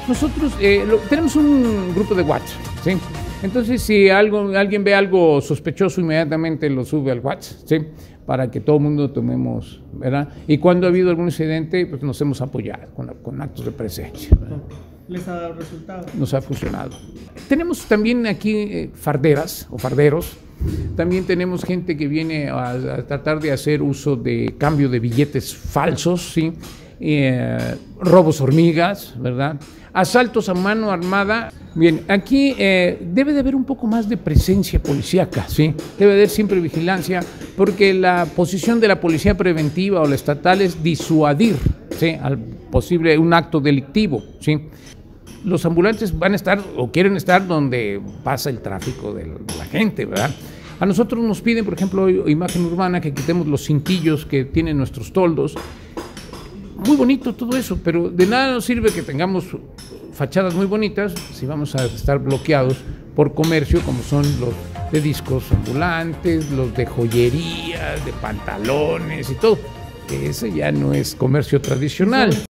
Nosotros tenemos un grupo de WhatsApp, ¿sí? Entonces, si alguien ve algo sospechoso, inmediatamente lo sube al WhatsApp, ¿sí? Para que todo el mundo tomemos, ¿verdad? Y cuando ha habido algún incidente, pues nos hemos apoyado con actos de presencia, ¿verdad? ¿Les ha dado resultados? Nos ha funcionado. Tenemos también aquí farderas o farderos. También tenemos gente que viene a tratar de hacer uso de cambio de billetes falsos, ¿sí? Robos hormigas, ¿verdad? Asaltos a mano armada. Bien, aquí debe de haber un poco más de presencia policíaca, ¿sí? Debe de haber siempre vigilancia, porque la posición de la policía preventiva o la estatal es disuadir, ¿sí? Al posible un acto delictivo, ¿sí? Los ambulantes van a estar o quieren estar donde pasa el tráfico de la gente, ¿verdad? A nosotros nos piden, por ejemplo, Imagen Urbana, que quitemos los cintillos que tienen nuestros toldos. Muy bonito todo eso, pero de nada nos sirve que tengamos fachadas muy bonitas si vamos a estar bloqueados por comercio, como son los de discos ambulantes, los de joyería, de pantalones y todo. Ese ya no es comercio tradicional.